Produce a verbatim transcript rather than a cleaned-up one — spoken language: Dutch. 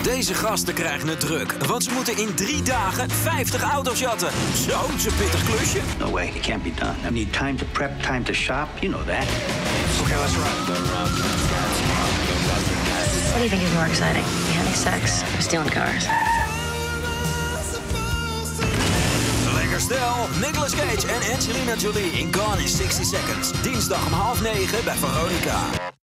Deze gasten krijgen het druk, want ze moeten in drie dagen vijftig auto's jatten. Zo'n zo pittig klusje. No way, it can't be done. I need time to prep, time to shop, you know that. Okay, let's run. What do you think is more exciting? Having sex or stealing cars? Lekker stel, Nicolas Cage en Angelina Jolie in Gone in sixty seconds. Dinsdag om half negen bij Veronica.